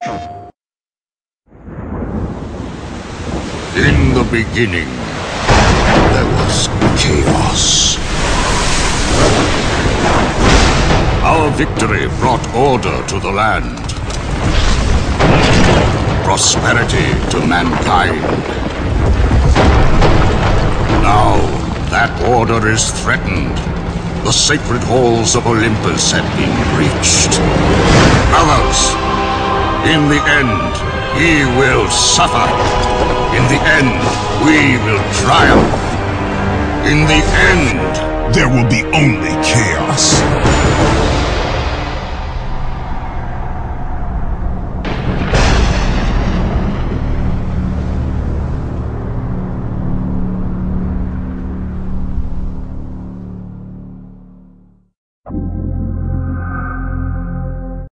In the beginning, there was chaos. Our victory brought order to the land, prosperity to mankind. Now, that order is threatened. The sacred halls of Olympus have been breached. Brothers, in the end, he will suffer. In the end, we will triumph. In the end, there will be only chaos.